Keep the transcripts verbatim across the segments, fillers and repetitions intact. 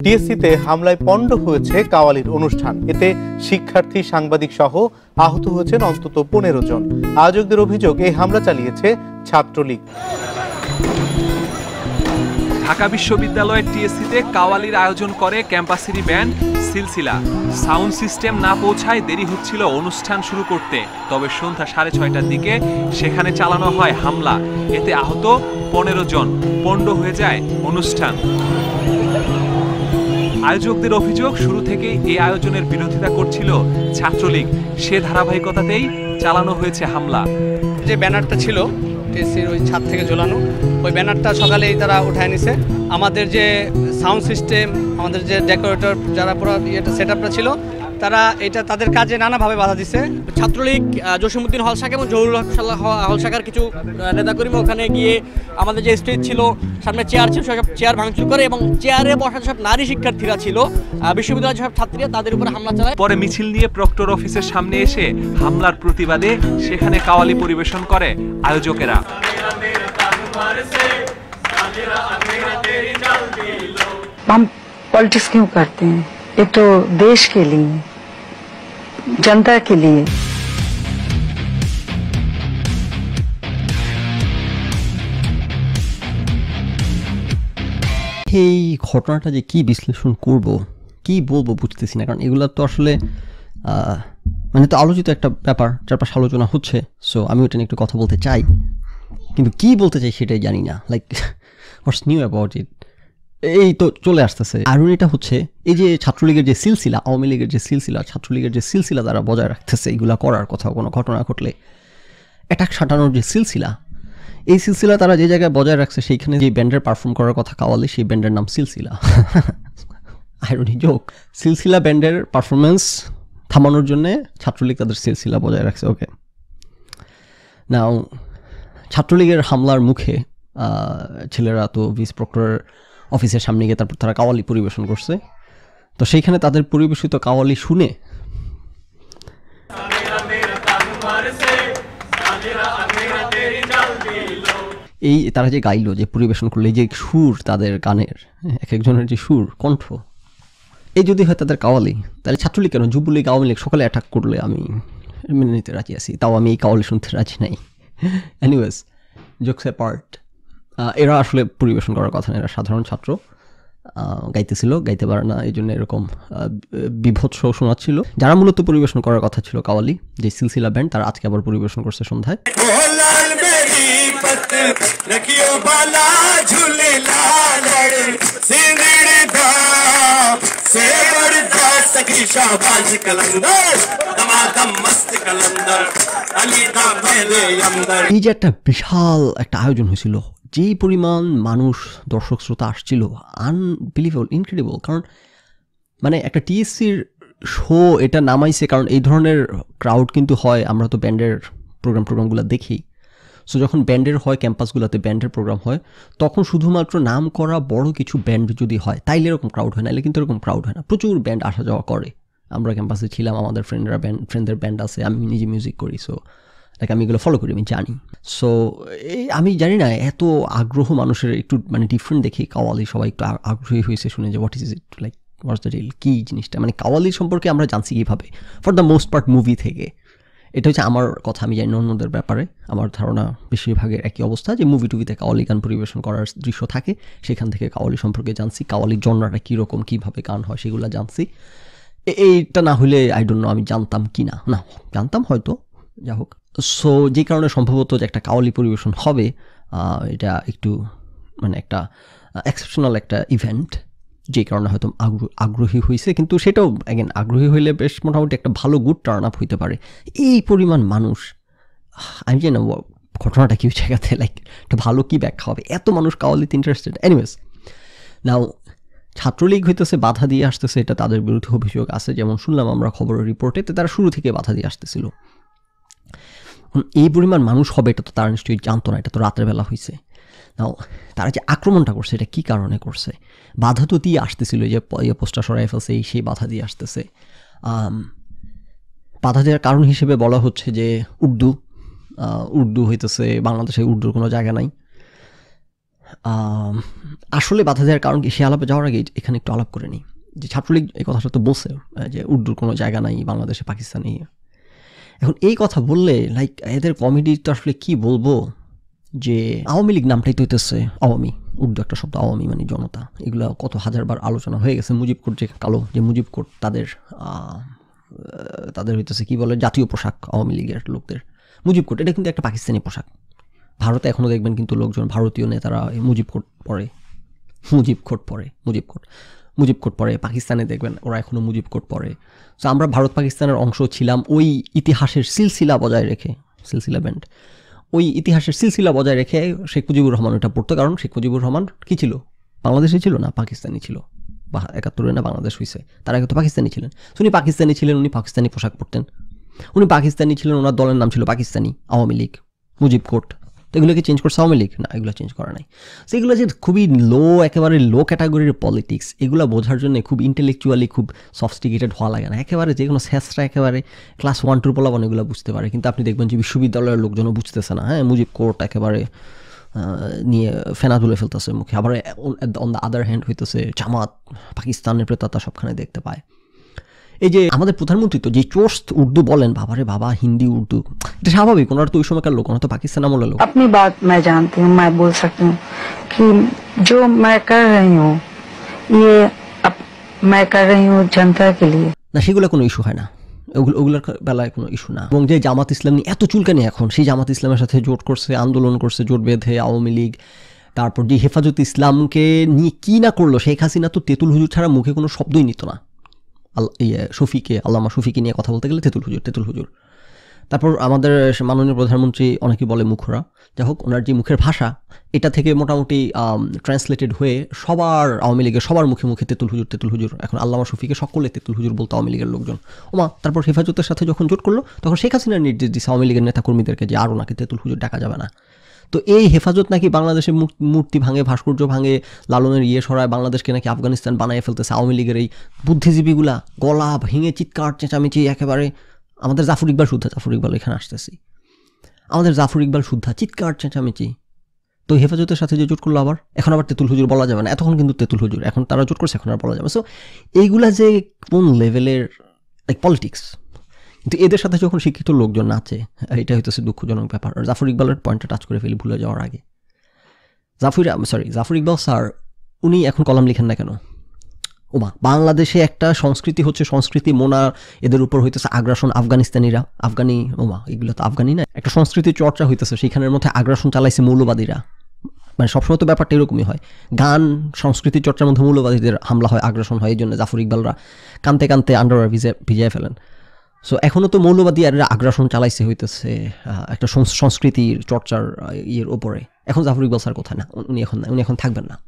টিএসসিতে হামলায় পণ্ড হয়েছে কাওয়ালির অনুষ্ঠান। এতে শিক্ষার্থী, সাংবাদিক সহ আহত হয়েছেন অন্তত পনেরো জন। আয়োজকদের অভিযোগ, এই হামলা চালিয়েছে ছাত্রলীগ। ঢাকা বিশ্ববিদ্যালয়ের টিএসসিতে কাওয়ালির আয়োজন করে ক্যাম্পাসেরই ব্যান্ড সিলসিলা। সাউন্ড সিস্টেম না পৌঁছায় দেরি হচ্ছিল অনুষ্ঠান শুরু করতে। তবে সন্ধ্যা সাড়ে ছয়টার দিকে সেখানে চালানো হয় হামলা। এতে আহত পনেরো জন, পণ্ড হয়ে যায় অনুষ্ঠান। আয়োজকদের অভিযোগ, শুরু থেকেই এই আয়োজনের বিরোধিতা করছিল ছাত্রলীগ। সে ধারাবাহিকতাতেই চালানো হয়েছে হামলা। যে ব্যানারটা ছিল টিএসসির ওই ছাদ থেকে ঝোলানো, ওই ব্যানারটা সকালেই তারা উঠায় নিছে। আমাদের যে সাউন্ড সিস্টেম, আমাদের যে ডেকোরেটর যারা পুরো ইয়েটা সেট আপটা ছিল, তারা এটা তাদের কাজে নানাভাবে বাধা দিছে। ছাত্রলীগ, জসিমউদ্দিন হল শাখা এবং জহুরুল হল শাখার কিছু নেতাকর্মী ওখানে গিয়ে আমাদের যে স্টেজ ছিল, সামনে চেয়ার ছিল, সব চেয়ার ভাঙচুর করে এবং চেয়ারে বসা সব নারী শিক্ষার্থীরা ছিল, বিশ্ববিদ্যালয়ের সব ছাত্রীরা, তাদের উপরে হামলা চালায়। পরে মিছিল নিয়ে প্রক্টর অফিসের সামনে এসে হামলার প্রতিবাদে সেখানে কাওয়ালি পরিবেশন করে আয়োজকেরা। हम पॉलिटिक्स क्यों करते हैं? ये तो देश के लिए, जनता के लिए। এই ঘটনাটা যে কি বিশ্লেষণ করব, কি বলবো বুঝতেছি না, কারণ এগুলো তো আসলে মানে তো আলোচিত একটা ব্যাপার, চারপাশে আলোচনা হচ্ছে। সো আমি ওটা নিয়ে একটু কথা বলতে চাই, কিন্তু কি বলতে চাই সেটাই জানি না। Like what's new about it, এই তো চলে আসতেছে। আর এটা হচ্ছে এই যে ছাত্রলীগের যে সিলসিলা, আওয়ামী লীগের যে সিলসিলা, ছাত্রলীগের যে সিলসিলা তারা বজায় রাখতেছে এইগুলা করার কথা, কোনো ঘটনা ঘটলে অ্যাটাক সাঁটানোর যে সিলসিলা, এই সিলসিলা তারা যে জায়গায় বজায় রাখছে, সেইখানে যে ব্যান্ডের পারফর্ম করার কথা কাওয়ালি, সেই ব্যান্ডের নাম সিলসিলা। Irony joke. সিলসিলা ব্যান্ডের পারফরমেন্স থামানোর জন্যে ছাত্রলীগ তাদের সিলসিলা বজায় রাখছে। ওকে, নাও ছাত্রলীগের হামলার মুখে ছেলেরা তো ভিস প্রক্টরের অফিসের সামনে গিয়ে তারপর তারা কাওয়ালি পরিবেশন করছে। তো সেইখানে তাদের পরিবেশিত কাওয়ালি শুনে এই তারা যে গাইলো, যে পরিবেশন করলো, এই যে সুর তাদের গানের, এক একজনের যে সুর, কণ্ঠ, এই যদি হয় তাদের কাওয়ালি, তাহলে ছাত্রলীগ কেন, যুবলীগ, আওয়ামী লীগ সকালে অ্যাটাক করলে আমি মেনে নিতে রাজি আছি। তাও আমি এই কাওয়ালি শুনতে রাজি নাই। এনিওয়েজ, জোকস অ্যাপার্ট, এরা আসলে পরিবেশন করার কথা না, এরা সাধারণ ছাত্র, গাইতেছিল, গাইতে পারে না, এই জন্য এরকম বিভৎস শোনাচ্ছিল। যারা মূলত পরিবেশন করার কথা ছিল কাওয়ালি, যে সিলসিলা ব্যান্ড, তারা আজকে আবার পরিবেশন করছে সন্ধ্যায়। এই যে একটা বিশাল একটা আয়োজন হয়েছিল, যেই পরিমাণ মানুষ, দর্শক শ্রোতা আসছিল, আনবিলিভেবল, ইনক্রেডিবল। কারণ মানে একটা টিএসসির শো এটা নামাইছে, কারণ এই ধরনের ক্রাউড কিন্তু হয়, আমরা তো ব্যান্ডের প্রোগ্রাম প্রোগ্রামগুলো দেখি। সো যখন ব্যান্ডের হয়, ক্যাম্পাসগুলোতে ব্যান্ডের প্রোগ্রাম হয়, তখন শুধুমাত্র নাম করা বড় কিছু ব্যান্ড যদি হয় তাইলে এরকম ক্রাউড হয়, নাইলে কিন্তু এরকম ক্রাউড হয় না। প্রচুর ব্যান্ড আসা যাওয়া করে। আমরা ক্যাম্পাসে ছিলাম, আমাদের ফ্রেন্ডরা ব্যান্ড ফ্রেন্ডদের ব্যান্ড আছে, আমি নিজে মিউজিক করি, সো লাইক আমি এগুলো ফলো করি, আমি জানি। সো এই আমি জানি না, এত আগ্রহ মানুষের একটু মানে ডিফারেন্ট দেখি কাওয়ালি, সবাই একটু আগ্রহী হয়েছে শুনে যে what is it, like what's the deal, কী জিনিসটা। মানে কাওয়ালি সম্পর্কে আমরা জানছি কীভাবে, for the most part movie থেকে। এটা হচ্ছে আমার কথা, আমি জানি অন্যদের ব্যাপারে আমার ধারণা বেশিরভাগের একই অবস্থা, যে মুভি টুভিতে কাওয়ালি গান পরিবেশন করার দৃশ্য থাকে, সেখান থেকে কাওয়ালি সম্পর্কে জানছি, কাওয়ালির জনরাটা কীরকম, কীভাবে গান হয় সেগুলো জানছি। এইটা না হলে আই ডোন্ট নো আমি জানতাম কি না, না জানতাম হয়তো, যা হোক। সো যে কারণে সম্ভবত যে একটা কাওয়ালি পরিবেশন হবে, এটা একটু মানে একটা এক্সেপশনাল একটা ইভেন্ট, যে কারণে হয়তো আগ্রহী হয়েছে। কিন্তু সেটাও অ্যাগেন আগ্রহী হইলে বেশ মোটামুটি একটা ভালো গুড টার্ন আপ হইতে পারে। এই পরিমাণ মানুষ, আমি জানি না ঘটনাটা কি জায়গাতে, লাইক একটা ভালো কী ব্যাখ্যা হবে, এত মানুষ কাওয়ালিতে ইন্টারেস্টেড। এনিওয়েজ, নাও ছাত্রলীগ হইতেছে বাধা দিয়ে আসতেছে, এটা তাদের বিরুদ্ধে অভিযোগ আছে, যেমন শুনলাম আমরা খবরের রিপোর্টে, তারা শুরু থেকে বাধা দিয়ে আসতেছিল। এই পরিমাণ মানুষ হবে এটা তো তারা নিশ্চয়ই জানতো না, এটা তো রাতের বেলা হয়েছে। নাও তারা যে আক্রমণটা করছে, এটা কী কারণে করছে? বাধা তো দিয়ে আসতেছিল, যে পোস্টার সরাই ফেলছে, সেই বাধা দিয়ে আসতেছে। বাধা দেওয়ার কারণ হিসেবে বলা হচ্ছে যে উর্দু, উর্দু হইতেছে বাংলাদেশে উর্দুর কোনো জায়গা নাই। আসলে বাধা দেওয়ার কারণ কি, সে আলাপে যাওয়ার আগে এখানে একটু আলাপ করে নিই যে ছাত্রলীগ এই কথাটা তো বলছে যে উর্দুর কোনো জায়গা নাই বাংলাদেশে, পাকিস্তানে। এখন এই কথা বললে লাইক এদের কমেডি তো আসলে কি বলবো, যে আওয়ামী লীগ নামটাই তো হইতেছে আওয়ামী, উর্দু একটা শব্দ আওয়ামী মানে জনতা, এগুলো কত হাজারবার আলোচনা হয়ে গেছে। মুজিব কোট যে কালো, যে মুজিব কোট তাদের তাদের হইতেছে কি বলে জাতীয় পোশাক আওয়ামী লীগের লোকদের, মুজিব কোট এটা কিন্তু একটা পাকিস্তানি পোশাক। ভারতে এখনও দেখবেন কিন্তু লোকজন, ভারতীয় নেতারা মুজিব কোট পরে, মুজিব কোট পরে, মুজিব কোট মুজিব কোট পরে। পাকিস্তানে দেখবেন ওরা এখনও মুজিব কোট পরে। সো আমরা ভারত পাকিস্তানের অংশ ছিলাম ওই ইতিহাসের সিলসিলা বজায় রেখে, সিলসিলা ব্যান্ড, ওই ইতিহাসের সিলসিলা বজায় রেখে শেখ মুজিবুর রহমান ওটা পড়তো। কারণ শেখ মুজিবুর রহমান কী ছিল, বাংলাদেশে ছিল না, পাকিস্তানি ছিল। বা একাত্তরে না বাংলাদেশ হয়েছে, তার আগে তো পাকিস্তানি ছিলেন। উনি পাকিস্তানি ছিলেন, উনি পাকিস্তানি পোশাক পরতেন, উনি পাকিস্তানি ছিলেন, ওনার দলের নাম ছিল পাকিস্তানি আওয়ামী লীগ, মুজিব কোট। তো এগুলোকে চেঞ্জ করছে আওয়ামী লীগ না, এগুলো চেঞ্জ করা নাই। সো এগুলো যে খুবই লো, একেবারে লো ক্যাটাগরির পলিটিক্স, এগুলো বোঝার জন্য খুব ইন্টেলেকচুয়ালি খুব সফিস্টিকেটেড হওয়া লাগে না। একেবারে যে কোনো শেষরা একেবারে ক্লাস ওয়ান টুর পোলাবান এগুলো বুঝতে পারে। কিন্তু আপনি দেখবেন যে বিশ্ববিদ্যালয়ের লোকজনও বুঝতেছে না। হ্যাঁ, মুজিব কোট একেবারে নিয়ে ফেনা তুলে ফেলতেছে মুখে। আবার অন দ্য আদার হ্যান্ড হইতেছে জামাত, পাকিস্তানের প্রেতাতা সবখানে দেখতে পায়। এই যে আমাদের প্রধানমন্ত্রী তো যে চোস্ত উর্দু বলেন, বাবারে বাবা, হিন্দি উর্দু, এটা স্বাভাবিক, ওনারা তো ওই সময়কার লোক, ওনারা তো পাকিস্তান আমলের লোক। अपनी बात मैं जानती हूँ, मैं बोल सकती हूँ कि जो मैं कर रही हूँ ये अब मैं कर रही हूँ जनता के लिए। না, সেগুলো কোনো ইস্যু হয় না, ওগুলো ওগুলোর বেলায় কোনো ইস্যু না। এবং যে জামাত ইসলাম নিয়ে এত চুলকানি এখন, সেই জামাত ইসলামের সাথে জোট করছে, আন্দোলন করছে, জোট বেঁধে আওয়ামী লীগ। তারপর যে হেফাজত ইসলামকে নিয়ে কী না করলো, শেখ হাসিনা তো তেঁতুল হুজুর ছাড়া মুখে কোনো শব্দই নিত না। ইয়ে শফিকে, আল্লামা শফিকে নিয়ে কথা বলতে গেলে তেঁতুল হুজুর, তেঁতুল হুজুর। তারপর আমাদের মাননীয় প্রধানমন্ত্রী, অনেকেই বলে মুখরা, যাই হোক, ওনার যে মুখের ভাষা, এটা থেকে মোটামুটি ট্রান্সলেটেড হয়ে সবার আওয়ামী লীগের সবার মুখে মুখে তেঁতুল হুজুর, তেঁতুল হুজুর। এখন আল্লামা শফিকে সকলে তেঁতুল হুজুর বলতো আওয়ামী লীগের লোকজন। ওমা, তারপর হেফাজতের সাথে যখন জোট করলো, তখন শেখ হাসিনার নির্দেশ দিচ্ছে আওয়ামী লীগের নেতাকর্মীদেরকে যে আরও নাকি তেঁতুল হুজুর ডাকা যাবে না। তো এই হেফাজত নাকি বাংলাদেশের মূর্তি ভাঙে, ভাস্কর্য ভাঙে, লালনের ইয়ে সরায়, বাংলাদেশকে নাকি আফগানিস্তান বানায় ফেলতেছে আওয়ামী লীগের এই বুদ্ধিজীবীগুলা। গলা ভেঙে চিৎকার চেঁচামেচি একেবারে। আমাদের জাফর ইকবাল শুদ্ধা, জাফর ইকবাল এখানে আসতেছি, আমাদের জাফর ইকবাল শুদ্ধা, চিৎকার চেঁচামেচি। তো হেফাজতের সাথে যে জোট করলো, আবার এখন আবার তেঁতুল হুজুর বলা যাবে না, এতক্ষণ কিন্তু তেঁতুল হুজুর, এখন তারা জোট করছে, এখন আর বলা যাবে। সো এইগুলা যে কোন লেভেলের লাইক পলিটিক্স, কিন্তু এদের সাথে যখন শিক্ষিত লোকজন আছে, এটা হইতেছে দুঃখজনক ব্যাপার। আর জাফর ইকবালের পয়েন্টটা টাচ করে ফেলি ভুলে যাওয়ার আগে। জাফর সরি জাফর ইকবাল স্যার, উনি এখন কলাম লিখেন না কেন? ওমা, বাংলাদেশে একটা সংস্কৃতি হচ্ছে, সংস্কৃতি মোনা, এদের উপর হইতেছে আগ্রাসন, আফগানিস্তানিরা, আফগানি, ওমা এগুলো তো আফগানি না, একটা সংস্কৃতির চর্চা হইতেছে, সেখানের মধ্যে আগ্রাসন চালাইছে মৌলবাদীরা। মানে সবসময় তো ব্যাপারটা এরকমই হয়, গান সংস্কৃতির চর্চার মধ্যে মৌলবাদীদের হামলা হয়, আগ্রাসন হয়, এই জন্য জাফর ইকবালরা কানতে কানতে আন্ডারওয়্যার ভিজে ভিজিয়ে ফেলেন। সো এখনও তো মৌলবাদী আর আগ্রাসন চালাইছে হইতেছে একটা সংস্কৃতির চর্চার ইয়ের ওপরে। এখন জাফর ইকবাল স্যার কোথায়? না, উনি এখন না, উনি এখন থাকবেন না।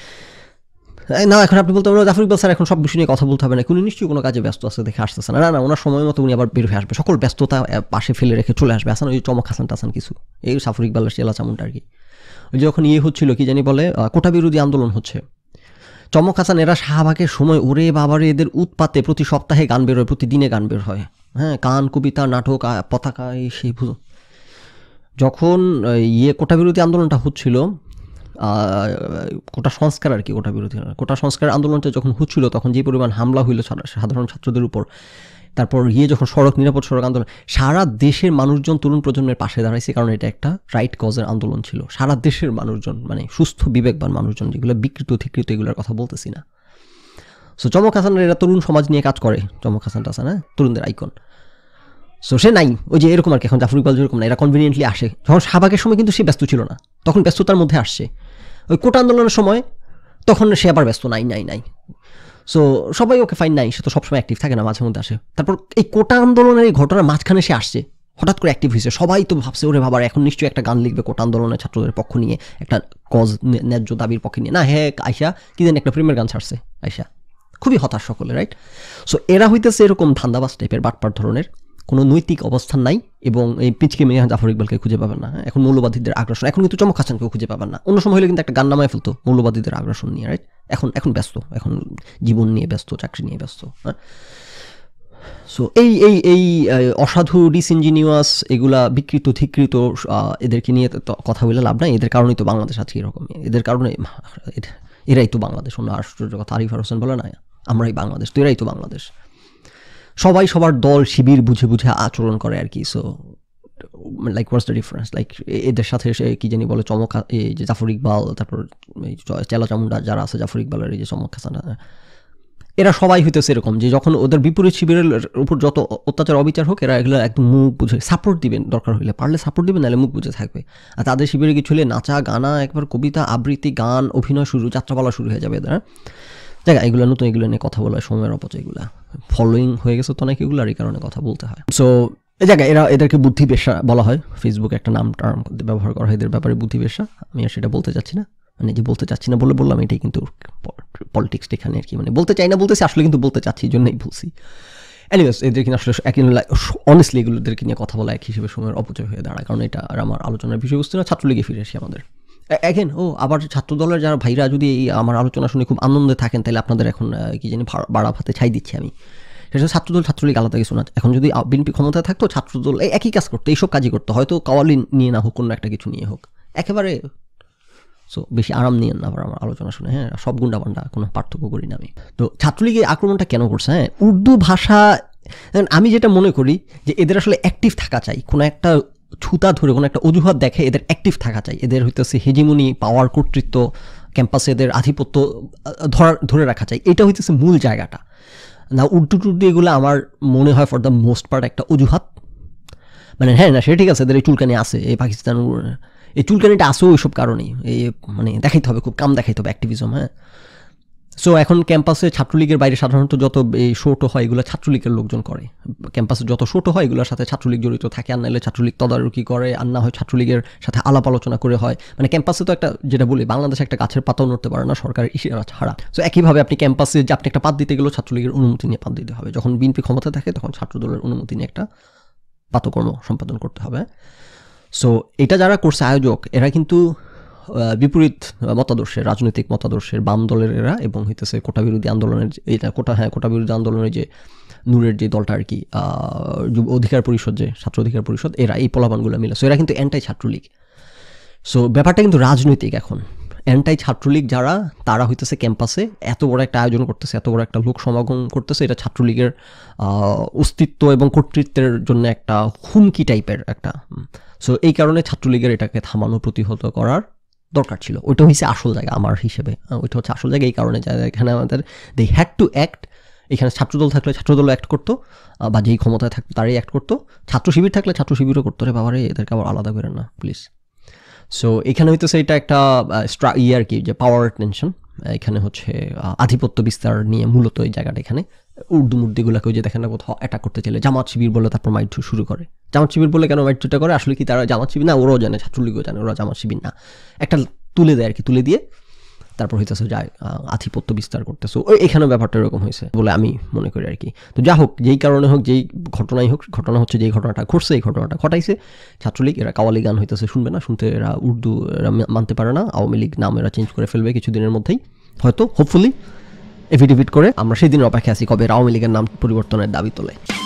না, এখন আপনি বলতে পারেন জাফর ইকবাল স্যার এখন সব বিষয় নিয়ে কথা বলতে হবে না, উনি নিশ্চয়ই কোনো কাজে ব্যস্ত আছে দেখে আসতেছে না। না না, ওনার সময় মতো উনি আবার বের হয়ে আসবে, সকল ব্যস্ততা পাশে ফেলে রেখে চলে আসবে। আসান ওই চমক হাসান টাসান কিছু, এই জাফর ইকবালের চেলা চামুনটা আর কি। ওই যখন ইয়ে হচ্ছিল, কি জানি বলে, কোটা বিরোধী আন্দোলন হচ্ছে, চমক হাসান এরা শাহবাগের সময়, ওরে বাবারে, এদের উৎপাতে প্রতি সপ্তাহে গান বের হয়, প্রতিদিনে গান বের হয়। হ্যাঁ, গান, কবিতা, নাটক, পতাকা, এই সেই। যখন ইয়ে কোটা বিরোধী আন্দোলনটা হচ্ছিল, কোটা সংস্কার আর কি, কোটা বিরোধী কোটা সংস্কার আন্দোলনটা যখন হচ্ছিল, তখন যে পরিমাণ হামলা হইল সাধারণ ছাত্রদের উপর, তারপর ইয়ে যখন সড়ক নিরাপদ সড়ক আন্দোলন, সারা দেশের মানুষজন তরুণ প্রজন্মের পাশে দাঁড়াইছে, কারণ এটা একটা রাইট কজের আন্দোলন ছিল। সারা দেশের মানুষজন, মানে সুস্থ বিবেকবান মানুষজন, যেগুলো বিকৃত ঠিকৃত এগুলোর কথা বলতেছি না। সো চমক হাসানের এরা তরুণ সমাজ নিয়ে কাজ করে, চমক হাসান টাসান, হ্যাঁ, তরুণদের আইকন। সো সে নাই, ওই যে এরকম আর কি। এখন জাফর ইকবাল যেরকম না, এরা কনভিনিয়েন্টলি আসে। যখন শাহবাগের সময় কিন্তু সে ব্যস্ত ছিল না, তখন ব্যস্ততার মধ্যে আসছে। ওই কোটা আন্দোলনের সময় তখন সে আবার ব্যস্ত, নাই নাই নাই। সো সবাই ওকে ফাইন, নাই, সে তো সবসময় অ্যাক্টিভ থাকে না, মাঝে মধ্যে আসে। তারপর এই কোটা আন্দোলনের এই ঘটনার মাঝখানে সে আসছে, হঠাৎ করে অ্যাক্টিভ হয়েছে। সবাই তো ভাবছে, ওরে বাবার, এখন নিশ্চয়ই একটা গান লিখবে কোটা আন্দোলনের ছাত্রদের পক্ষ নিয়ে, একটা কজ, ন্যায্য দাবির পক্ষে নিয়ে। না, হ্যাঁ, আয়সা কি জানি একটা প্রেমের গান ছাড়ছে আয়সা, খুবই হতাশ সকলে, রাইট? সো এরা হইতেছে এরকম ধান্দাবাজ টাইপের, বাটপার ধরনের, কোনো নৈতিক অবস্থান নাই। এবং এই পিচকে মেয়ে জাফর ইকবালকে খুঁজে পাবেন না। এখন মৌলবাদীদের আগ্রাসন, এখন কিন্তু চমক হাসানকেও খুঁজে পাবেন না। অন্য সময় হলে কিন্তু একটা গান নামায় ফেলতো মৌলবাদীদের আগ্রাসন নিয়ে, রাইট? এখন এখন ব্যস্ত, এখন জীবন নিয়ে ব্যস্ত, চাকরি নিয়ে ব্যস্ত। হ্যাঁ, সো এই এই এই অসাধু ডিসইনজিনিউয়াস এগুলা বিকৃত ধিকৃত এদেরকে নিয়ে তো কথা বলে লাভ নাই। এদের কারণেই তো বাংলাদেশ আজকে এরকম, এদের কারণে এরাই তো বাংলাদেশ। অন্য আশ্চর্য কথা আরিফার হোসেন বলে না আমরাই বাংলাদেশ, তো এরাই তো বাংলাদেশ। সবাই সবার দল শিবির বুঝে বুঝে আচরণ করে আর কি। So like what's the difference, like এদের সাথে সে কী জানি বলে চমক, এই যে জাফর ইকবাল, তারপর এই চেলা চামুন্ডা যারা আছে, জাফর ইকবালের এই যে চমক হাসানা, এরা সবাই হইতেছে এরকম যে যখন ওদের বিপরীত শিবিরের উপর যত অত্যাচার অবিচার হোক, এরা এগুলো একদম মুখ বুঝে সাপোর্ট দিবেন, দরকার হইলে পারলে সাপোর্ট দিবেন, নাহলে মুখ বুঝে থাকবে। আর তাদের শিবিরে কিছু হলে নাচা গানা, একবার কবিতা আবৃত্তি, গান, অভিনয় শুরু, যাত্রাপালা শুরু হয়ে যাবে এদের। জায়গা এগুলো নতুন, এগুলো নিয়ে কথা বলা সময়ের অপচয়, এগুলো ফলোয়িং হয়ে গেছে তো অনেক, এগুলো আর এই কারণে কথা বলতে হয়। সো এই জায়গায় এরা এদেরকে বুদ্ধি পেশা বলা হয়, ফেসবুকে একটা নাম টার্ম ব্যবহার করা হয় এদের ব্যাপারে, বুদ্ধি পেশা। আমি আর সেটা বলতে চাচ্ছি না, মানে যে বলতে চাচ্ছি না বলে বললাম, এটাই কিন্তু পলিটিক্সটা এখানে আর কি, মানে বলতে চাই না বলতেছি, আসলে কিন্তু বলতে চাচ্ছি, এই জন্যই বলছি। এনিওয়েজ এদের কিনা আসলে এক অনেস্টলি এগুলোদেরকে নিয়ে কথা বলা এক হিসেবে সময়ের অপচয় হয়ে দাঁড়ায়, কারণ এটা আর আমার আলোচনার বিষয়বস্তু না। ছাত্রলীগে ফিরে আসি আমাদের এখন। ও আবার ছাত্রদলের যারা ভাইরা যদি এই আমার আলোচনা শুনে খুব আনন্দে থাকেন, তাহলে আপনাদের এখন কি জানি বাড়া ভাতে ছাই দিচ্ছি আমি। সেটা ছাত্রদল ছাত্রলীগ আলাদা কিছু না। এখন যদি বিএনপি ক্ষমতায় থাকতো, ছাত্রদল এই একই কাজ করতো, এইসব কাজই করতো, হয়তো কাওয়ালি নিয়ে না হোক, অন্য একটা কিছু নিয়ে হোক, একেবারে। সো বেশি আরাম নিয়ে না আবার আমার আলোচনা শুনে, হ্যাঁ সব গুন্ডা বান্ডা কোনো পার্থক্য করি না আমি। তো ছাত্রলীগের আক্রমণটা কেন করছে? হ্যাঁ উর্দু ভাষা, আমি যেটা মনে করি যে এদের আসলে অ্যাক্টিভ থাকা চাই, কোনো একটা ছুতা ধরে কোনো একটা অজুহাত দেখে এদের অ্যাক্টিভ থাকা চাই। এদের হইতেছে হেজিমনি, পাওয়ার, কর্তৃত্ব, ক্যাম্পাসে এদের আধিপত্য ধরা ধরে রাখা চাই, এটা হইতেছে মূল জায়গাটা না। উর্দু টুর্দু এগুলো আমার মনে হয় ফর দ্য মোস্ট পার্ট একটা অজুহাত, মানে হ্যাঁ না সেটা ঠিক আছে, এদের এই চুলকানি আছে, এই পাকিস্তান এই চুলকানিটা আসেও এইসব কারণেই, এই মানে দেখাইতে হবে, খুব কাম দেখাইতে হবে অ্যাক্টিভিজম। হ্যাঁ সো এখন ক্যাম্পাসে ছাত্রলীগের বাইরে সাধারণত যত এই শোটো হয় এগুলো ছাত্রলীগের লোকজন করে, ক্যাম্পাসে যত শোটো হয় এগুলোর সাথে ছাত্রলীগ জড়িত থাকে, আর নাহলে ছাত্রলীগ তদারকি করে, আর না হয় ছাত্রলীগের সাথে আলাপ আলোচনা করে হয়। মানে ক্যাম্পাসে তো একটা, যেটা বলি বাংলাদেশে একটা গাছের পাতাও নড়তে পারে না সরকারের ইশারা ছাড়া। সো একইভাবে আপনি ক্যাম্পাসে যে আপনি একটা পাত দিতে গেলেও ছাত্রলীগের অনুমতি নিয়ে পাত দিতে হবে, যখন বিএনপি ক্ষমতা থাকে তখন ছাত্রদলের অনুমতি নিয়ে একটা পাতকর্ম সম্পাদন করতে হবে। সো এটা যারা করছে আয়োজক, এরা কিন্তু বিপরীত মতাদর্শের, রাজনৈতিক মতাদর্শের বাম দলের এরা, এবং হইতেছে কোটা বিরোধী আন্দোলনের এটা কোটা হ্যাঁ কোটা বিরোধী আন্দোলনের যে নূরের যে দলটা আর কি, অধিকার পরিষদ, যে ছাত্র অধিকার পরিষদ, এরা এই পোলাপানগুলো মিলে। সো এরা কিন্তু অ্যান্টাই ছাত্রলীগ। সো ব্যাপারটা কিন্তু রাজনৈতিক এখন। অ্যান্টাই ছাত্রলীগ যারা, তারা হইতেছে ক্যাম্পাসে এত বড় একটা আয়োজন করতেছে, এত বড় একটা লোক সমাগম করতেছে, এটা ছাত্রলীগের অস্তিত্ব এবং কর্তৃত্বের জন্য একটা হুমকি টাইপের একটা। সো এই কারণে ছাত্রলীগের এটাকে থামানো, প্রতিহত করার দরকার ছিল। ওইটা হচ্ছে আসল জায়গা আমার হিসেবে, ওইটা হচ্ছে আসল জায়গা। এই কারণে এখানে আমাদের দে হ্যাড টু অ্যাক্ট। এখানে ছাত্রদল থাকলে ছাত্রদলও অ্যাক্ট করতো, বা যেই ক্ষমতায় থাকতো তারাই অ্যাক্ট করতো। ছাত্র শিবির থাকলে ছাত্র শিবিরও করতো। রে বাবারে, এদেরকে আবার আলাদা করেন না প্লিজ। সো এখানে হইতেছে এটা একটা স্ট্রা ইয়ে আর কি, যে পাওয়ার টেনশন, এখানে হচ্ছে আধিপত্য বিস্তার নিয়ে মূলত এই জায়গাটা। এখানে উর্দু মুর্দিগুলোকেও যে দেখেন না কোথাও অ্যাটাক করতে চাইলে জামাত শিবির বলে তারপর মাইটু শুরু করে। জামাত শিবির বলে কেন মাইটুটা করে? আসলে কি তারা জামাত শিবির না? ওরাও জানে, ছাত্রলীগও জানে ওরা জামাত শিবির না। একটা তুলে দেয় আর কি, তুলে দিয়ে তারপর হইতেছে যায় আধিপত্য বিস্তার করতেছে। ওই এখানেও ব্যাপারটা এরকম হয়েছে বলে আমি মনে করি আর কি। তো যা হোক, যেই কারণে হোক, যেই ঘটনাই হোক, ঘটনা হচ্ছে যেই ঘটনাটা ঘটছে, এই ঘটনাটা ঘটাইছে ছাত্রলীগ। এরা কাওয়ালি গান হইতেছে শুনবে না, শুনতে এরা উর্দু এরা মানতে পারে না। আওয়ামী লীগ নাম এরা চেঞ্জ করে ফেলবে কিছুদিনের মধ্যেই, হয়তো হোপফুলি এফিডেভিট করে। আমরা সেই দিনের অপেক্ষা আছি কবে আওয়ামী লীগের নাম পরিবর্তনের দাবি তোলে।